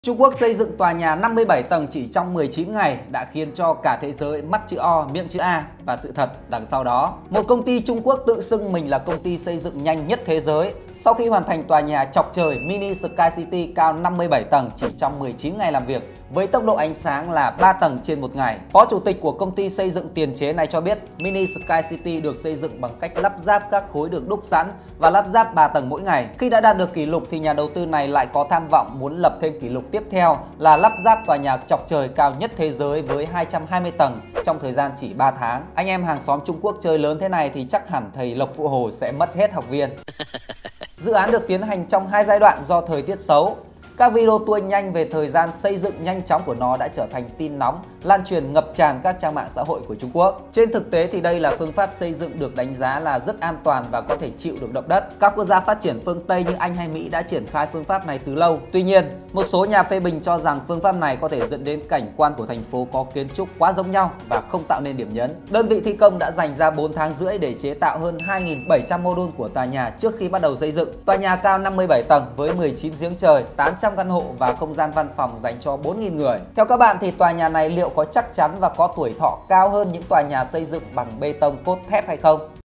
Trung Quốc xây dựng tòa nhà 57 tầng chỉ trong 19 ngày đã khiến cho cả thế giới mắt chữ O, miệng chữ A và sự thật đằng sau đó. Một công ty Trung Quốc tự xưng mình là công ty xây dựng nhanh nhất thế giới sau khi hoàn thành tòa nhà chọc trời Mini Sky City cao 57 tầng chỉ trong 19 ngày làm việc với tốc độ ánh sáng là 3 tầng trên một ngày. Phó chủ tịch của công ty xây dựng tiền chế này cho biết Mini Sky City được xây dựng bằng cách lắp ráp các khối được đúc sẵn và lắp ráp 3 tầng mỗi ngày. Khi đã đạt được kỷ lục thì nhà đầu tư này lại có tham vọng muốn lập thêm kỷ lục tiếp theo là lắp ráp tòa nhà chọc trời cao nhất thế giới với 220 tầng trong thời gian chỉ 3 tháng. Anh em hàng xóm Trung Quốc chơi lớn thế này thì chắc hẳn thầy Lộc Phụ Hồ sẽ mất hết học viên. Dự án được tiến hành trong 2 giai đoạn do thời tiết xấu. Các video tua nhanh về thời gian xây dựng nhanh chóng của nó đã trở thành tin nóng, lan truyền ngập tràn các trang mạng xã hội của Trung Quốc. Trên thực tế thì đây là phương pháp xây dựng được đánh giá là rất an toàn và có thể chịu được động đất. Các quốc gia phát triển phương Tây như Anh hay Mỹ đã triển khai phương pháp này từ lâu. Tuy nhiên, một số nhà phê bình cho rằng phương pháp này có thể dẫn đến cảnh quan của thành phố có kiến trúc quá giống nhau và không tạo nên điểm nhấn. Đơn vị thi công đã dành ra 4 tháng rưỡi để chế tạo hơn 2.700 mô đun của tòa nhà trước khi bắt đầu xây dựng. Tòa nhà cao 57 tầng với 19 giếng trời, 800 căn hộ và không gian văn phòng dành cho 4.000 người. Theo các bạn thì tòa nhà này liệu có chắc chắn và có tuổi thọ cao hơn những tòa nhà xây dựng bằng bê tông cốt thép hay không?